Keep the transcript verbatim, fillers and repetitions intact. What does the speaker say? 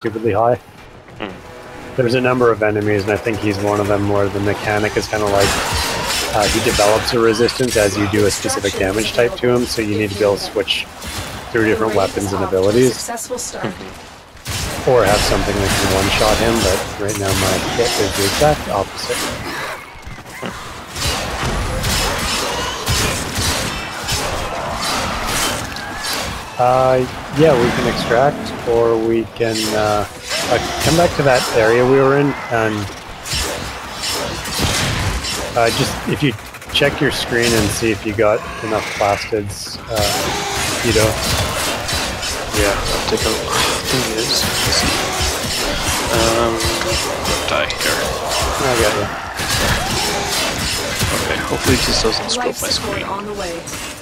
stupidly high. Mm. There's a number of enemies, and I think he's one of them where the mechanic is kind of like uh, he develops a resistance as you do a specific damage type to him, so you need to be able to switch through different weapons and abilities. Or have something that can one-shot him, but right now my kit is the exact opposite. Uh, yeah, we can extract, or we can uh, uh, come back to that area we were in, and uh, just if you check your screen and see if you got enough plastids, uh, you know. Yeah, I'll take a look. Thing is, let's see. Um, die here. I got you. Okay, hopefully this doesn't scroll my Life support screen. on the way.